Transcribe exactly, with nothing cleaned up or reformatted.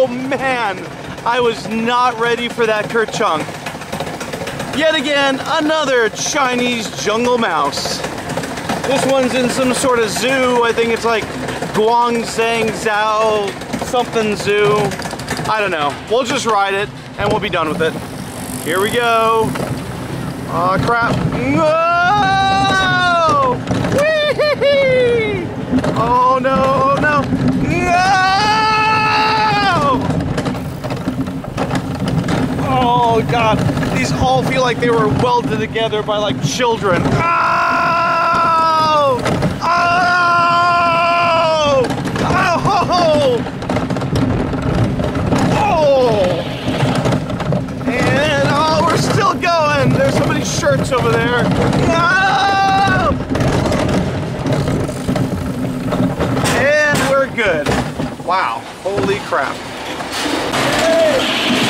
Oh man, I was not ready for that kerchunk. Yet again, another Chinese jungle mouse. This one's in some sort of zoo. I think it's like Guangzhou Zoological something zoo. I don't know. We'll just ride it and we'll be done with it. Here we go. Aw, crap. Whoa! Whee! Oh no, oh no. No! Oh god. These all feel like they were welded together by like children. Oh! Oh! Oh! Oh! And oh, we're still going. There's so many shirts over there. No! And we're good. Wow. Holy crap. Hey.